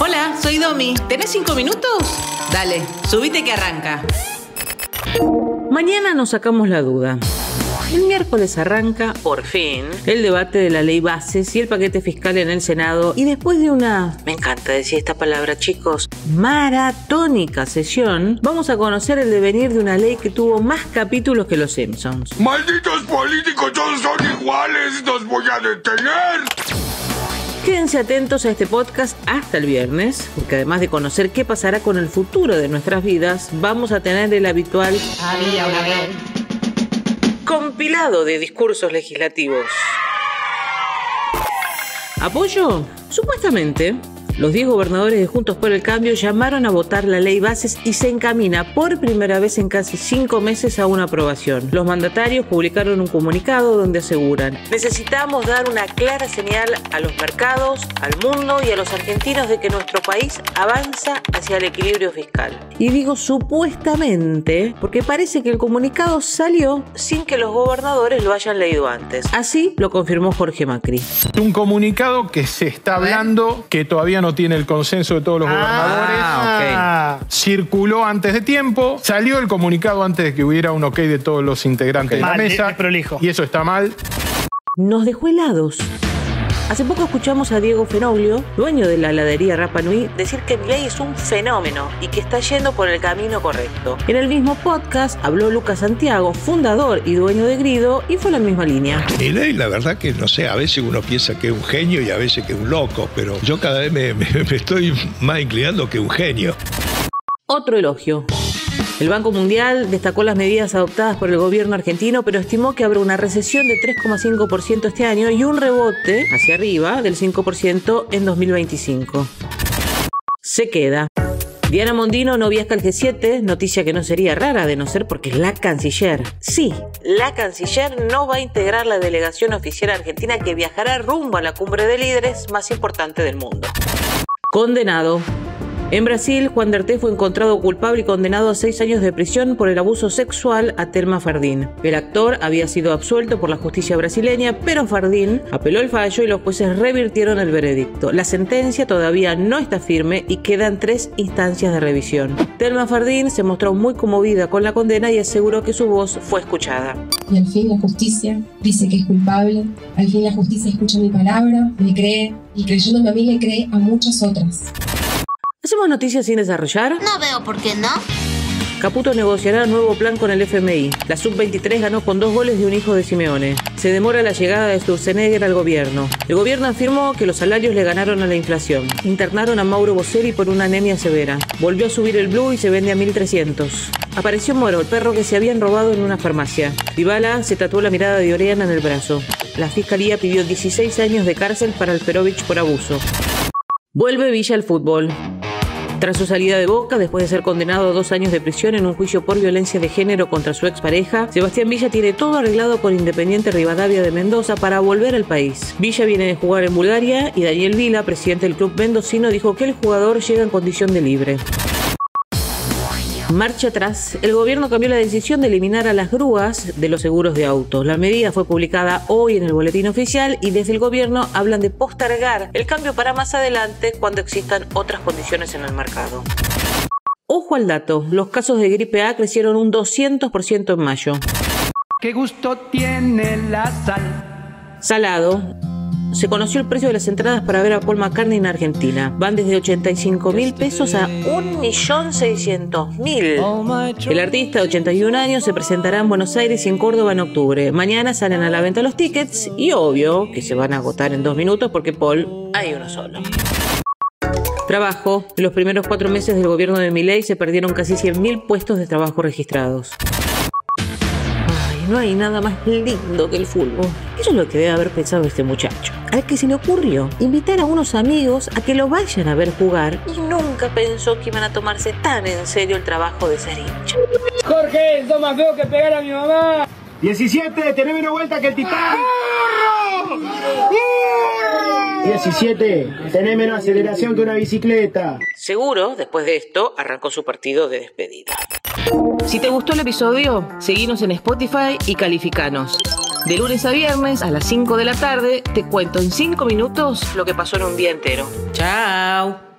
Hola, soy Domi. ¿Tenés 5 minutos? Dale, subite que arranca. Mañana nos sacamos la duda. El miércoles arranca, por fin, el debate de la ley bases y el paquete fiscal en el Senado. Y después de una, me encanta decir esta palabra, chicos, maratónica sesión, vamos a conocer el devenir de una ley que tuvo más capítulos que los Simpsons. ¡Malditos políticos, todos son iguales! ¡Los voy a detener! Quédense atentos a este podcast hasta el viernes, porque además de conocer qué pasará con el futuro de nuestras vidas, vamos a tener el habitual Había una vez compilado de discursos legislativos. ¿Apoyo? Supuestamente, los 10 gobernadores de Juntos por el Cambio llamaron a votar la ley bases y se encamina por primera vez en casi 5 meses a una aprobación. Los mandatarios publicaron un comunicado donde aseguran: necesitamos dar una clara señal a los mercados, al mundo y a los argentinos de que nuestro país avanza hacia el equilibrio fiscal. Y digo supuestamente porque parece que el comunicado salió sin que los gobernadores lo hayan leído antes. Así lo confirmó Jorge Macri. Un comunicado que se está hablando, que todavía no tiene el consenso de todos los gobernadores. Circuló antes de tiempo, salió el comunicado antes de que hubiera un ok de todos los integrantes de la mesa. Es prolijo. Y eso está mal. Nos dejó helados. Hace poco escuchamos a Diego Fenoglio, dueño de la heladería Rapa Nui, decir que Milei es un fenómeno y que está yendo por el camino correcto. En el mismo podcast habló Lucas Santiago, fundador y dueño de Grido, y fue la misma línea. Milei, la verdad que no sé, a veces uno piensa que es un genio y a veces que es un loco, pero yo cada vez me estoy más inclinando que un genio. Otro elogio. El Banco Mundial destacó las medidas adoptadas por el gobierno argentino, pero estimó que habrá una recesión de 3,5% este año y un rebote hacia arriba del 5% en 2025. Se queda. Diana Mondino no viaja al G7, noticia que no sería rara de no ser porque es la canciller. Sí, la canciller no va a integrar la delegación oficial argentina que viajará rumbo a la cumbre de líderes más importante del mundo. Condenado. En Brasil, Juan D'Arté fue encontrado culpable y condenado a 6 años de prisión por el abuso sexual a Thelma Fardín. El actor había sido absuelto por la justicia brasileña, pero Fardín apeló el fallo y los jueces revirtieron el veredicto. La sentencia todavía no está firme y quedan 3 instancias de revisión. Thelma Fardín se mostró muy conmovida con la condena y aseguró que su voz fue escuchada. Y al fin la justicia dice que es culpable, al fin la justicia escucha mi palabra, me cree, y creyéndome a mí le cree a muchas otras. ¿Hacemos noticias sin desarrollar? No veo por qué no. Caputo negociará nuevo plan con el FMI. La Sub-23 ganó con 2 goles de un hijo de Simeone. Se demora la llegada de Sturzenegger al gobierno. El gobierno afirmó que los salarios le ganaron a la inflación. Internaron a Mauro Boselli por una anemia severa. Volvió a subir el blue y se vende a 1.300. Apareció Moro, el perro que se habían robado en una farmacia. Dybala se tatuó la mirada de Oriana en el brazo. La fiscalía pidió 16 años de cárcel para Alperovich por abuso. Vuelve Villa al fútbol. Tras su salida de Boca, después de ser condenado a 2 años de prisión en un juicio por violencia de género contra su expareja, Sebastián Villa tiene todo arreglado con Independiente Rivadavia de Mendoza para volver al país. Villa viene de jugar en Bulgaria y Daniel Vila, presidente del club mendocino, dijo que el jugador llega en condición de libre. Marcha atrás. El gobierno cambió la decisión de eliminar a las grúas de los seguros de autos. La medida fue publicada hoy en el boletín oficial y desde el gobierno hablan de postergar el cambio para más adelante cuando existan otras condiciones en el mercado. Ojo al dato, los casos de gripe A crecieron un 200% en mayo. ¿Qué gusto tiene la sal? Salado. Se conoció el precio de las entradas para ver a Paul McCartney en Argentina. Van desde 85.000 pesos a 1.600.000. El artista, de 81 años, se presentará en Buenos Aires y en Córdoba en octubre. Mañana salen a la venta los tickets y obvio que se van a agotar en 2 minutos porque Paul hay uno solo. Trabajo. En los primeros 4 meses del gobierno de Milei se perdieron casi 100.000 puestos de trabajo registrados. No hay nada más lindo que el fútbol. Eso es lo que debe haber pensado este muchacho, al que se le ocurrió invitar a unos amigos a que lo vayan a ver jugar y nunca pensó que iban a tomarse tan en serio el trabajo de ser hincha. Jorge, sos más feo que pegar a mi mamá. 17, tenés menos vuelta que el titán. 17, tenés menos aceleración que una bicicleta. Seguro, después de esto, arrancó su partido de despedida. Si te gustó el episodio, seguinos en Spotify y calificanos. De lunes a viernes a las 5 de la tarde te cuento en 5 minutos lo que pasó en un día entero. ¡Chao!